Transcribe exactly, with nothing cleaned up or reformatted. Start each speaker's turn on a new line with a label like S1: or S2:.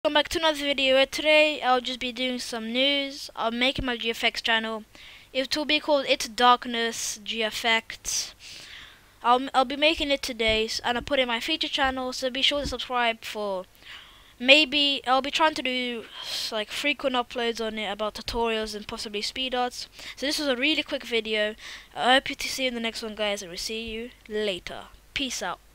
S1: Welcome back to another video. Today I'll just be doing some news. I'm making my G F X channel. It will be called It's Darkness G F X. I'll I'll be making it today, and I'll put it in my feature channel. So be sure to subscribe for. Maybe I'll be trying to do like frequent uploads on it about tutorials and possibly speed arts. So this was a really quick video. I hope you to see you in the next one, guys, and we'll see you later. Peace out.